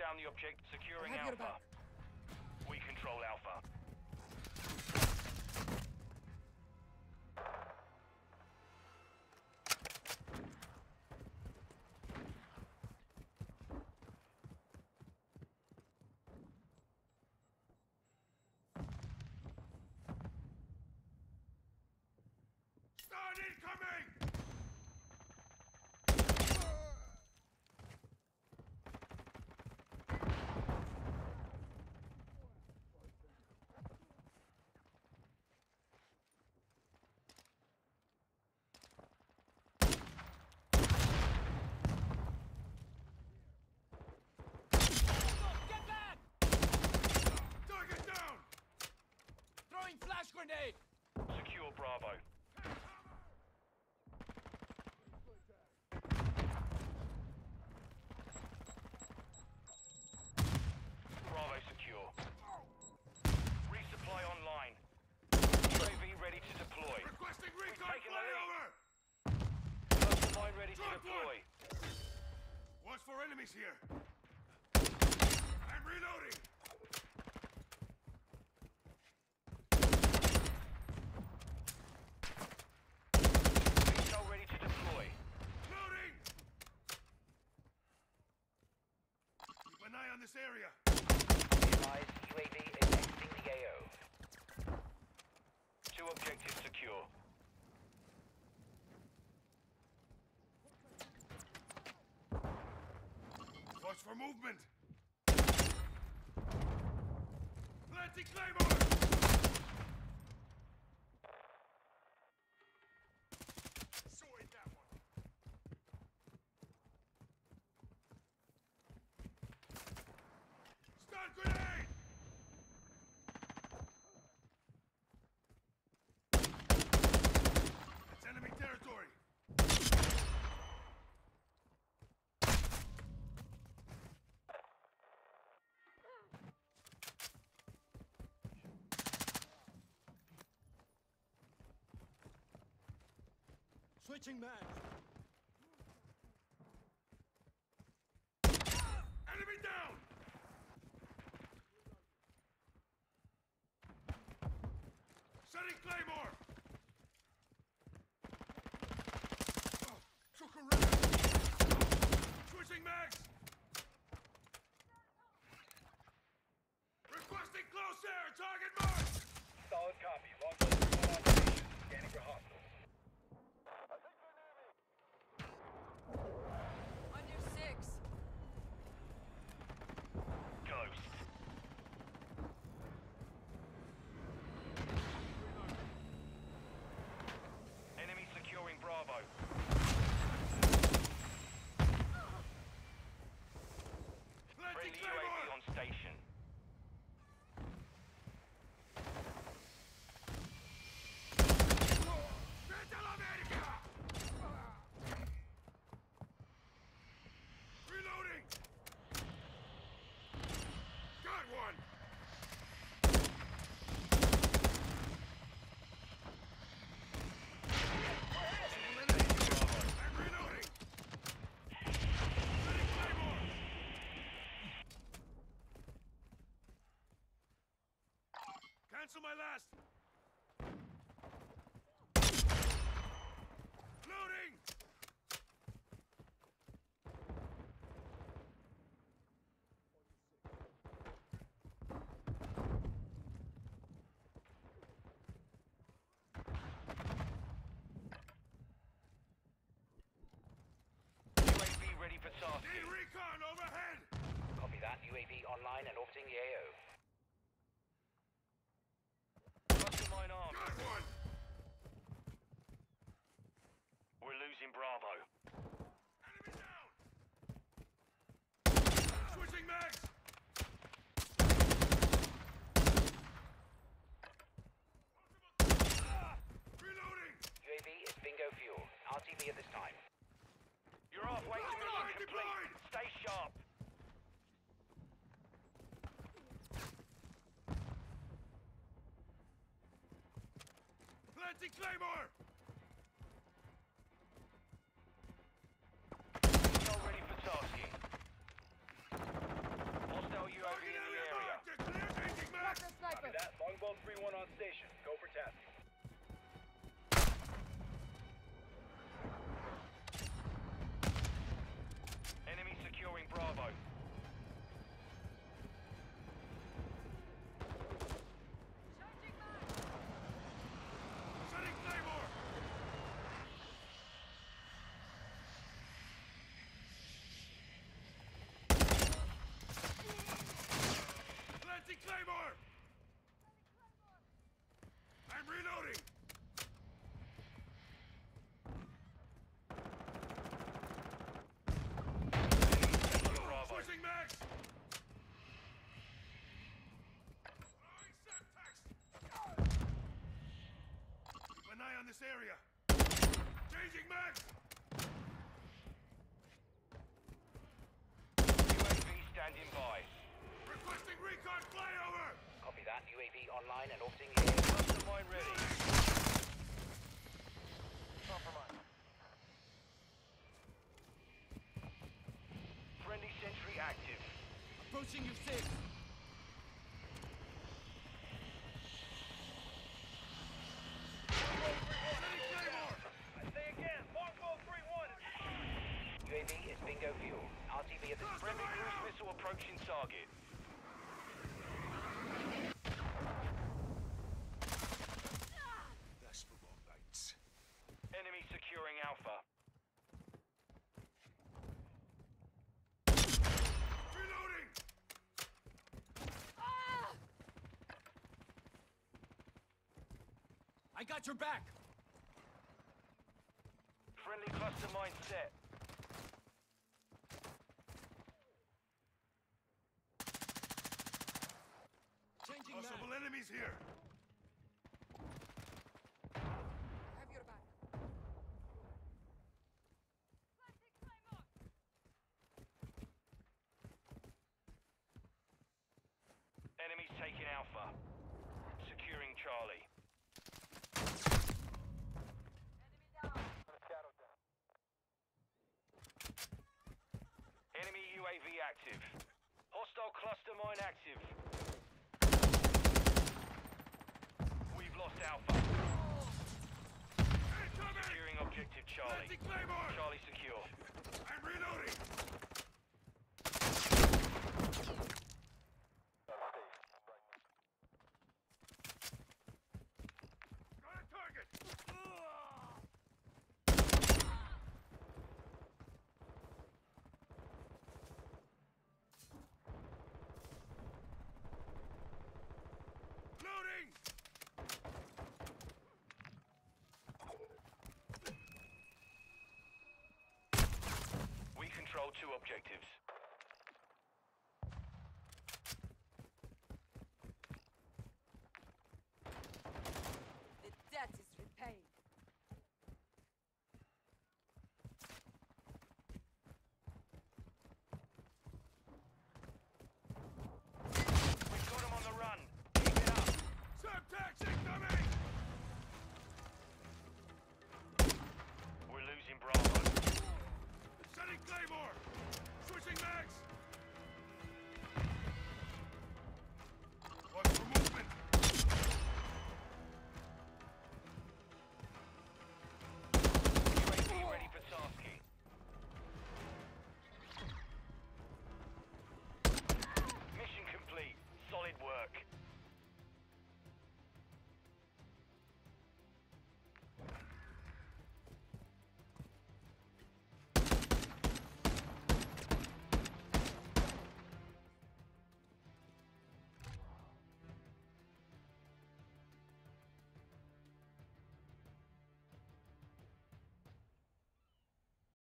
down the object, securing I have your Alpha. back. We control Alpha. Start incoming! Get back! Target down! Throwing flash grenade! Secure Bravo. Bravo secure. Resupply online. UAV ready to deploy. Requesting recon taken the lead. flyover! Cluster mine ready to Drop deploy. Watch for enemies here. I'm reloading! Missile ready to deploy. Loading! Keep an eye on this area. Advised UAV is exiting the AO. Two objectives secure. Watch for movement! Planting Claymore! Sorry, that one. Stun grenade! That's enemy territory! Switching mags. Enemy down! Setting Claymore! Oh, took a wreck! Switching mags! Requesting close air! Target marked! Solid copy. Launch on operation. Scanning for hostiles. Under 6. Ghost. Enemy securing Bravo. Planting Friendly Claymore! UAV on station. Vete a la verga! Reloading! Got one! I'm reloading! Setting Claymore! Cancel my last! Loading! UAV ready for task. Need recon overhead! Copy that. UAV online and orbiting the AO. Cluster mine armed. Got one! We're losing Bravo. Enemy down! Switching mags! Reloading! UAV is bingo fuel. RTV at this time. You're halfway to mission Deployed! complete. Stay sharp. Planting Claymore! Missile ready for tasking. area. Changing mags. UAV standing by. Requesting recon flyover. Copy that. UAV online and orbiting the area. Cluster mine ready. Friendly sentry active. Approaching you, 6. I say again, Longbow 3-1. UAV is bingo fuel. RTV at the Friendly cruise missile approaching target. That's for more lights. Enemy securing Alpha. Reloading. I got your back. Friendly cluster mine set. Changing Possible mag. enemies here. I have your back. Enemies taking Alpha. Securing Charlie. Enemy UAV active. Hostile cluster mine active. We've lost Alpha. Incoming. Securing objective Charlie. Planting Claymore. Charlie secure. I'm reloading. Got a target. Loading. We control 2 objectives.